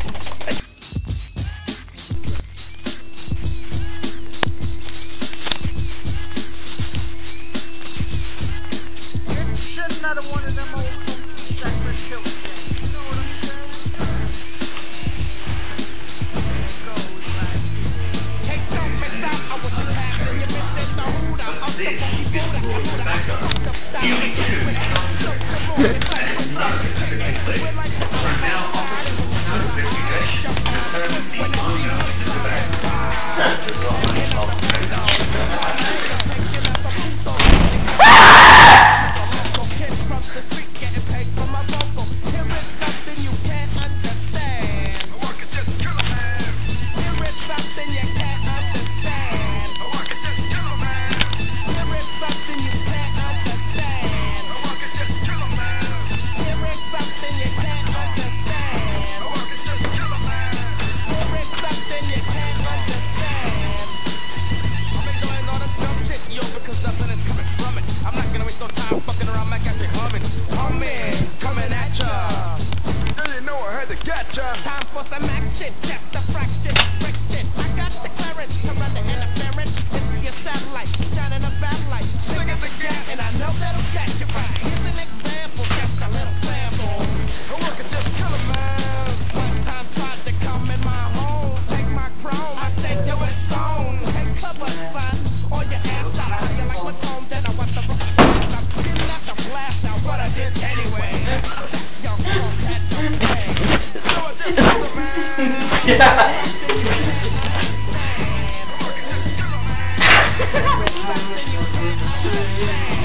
Another one of them old diaper killer things. You know what I'm saying? It goes like this. Hey, don't miss out. I want you passing. You're missing the hood. I'm up the funky boot. I'm fucked up style. So come on, it's like what's up? We're like the jump on the bus when they see us talking. The street getting paid for my vocal. Here is something you can't understand. I work at this killer man. Here is something you can't understand. I work at this killer man. Here is something you can't understand. I work at this killer man. Here is something you can't understand. I work at this killer man. Here is something you can't understand. I've been doing all the dumb shit, yo, because nothing is coming from it. I'm not gonna waste no time fucking around like I humming, coming at ya. Do you know I had to get ya? Time for some action, just a fraction, Brexit. I got the clearance to run the interference into your satellite, shining a bad light. Sing it again, and I know that'll catch you right. Here's an example, just a little sample. I work at this killer man. One time tried to come in my home, take my chrome. I said, yo, it's on. Take cover, son, or your ass out. How you like my home? Then I want the rookie blast. I'm getting out the blast now. What I did anyway. Young girl had no pay. So I just told the man. Yeah. Something you can't understand. There is something you can't understand.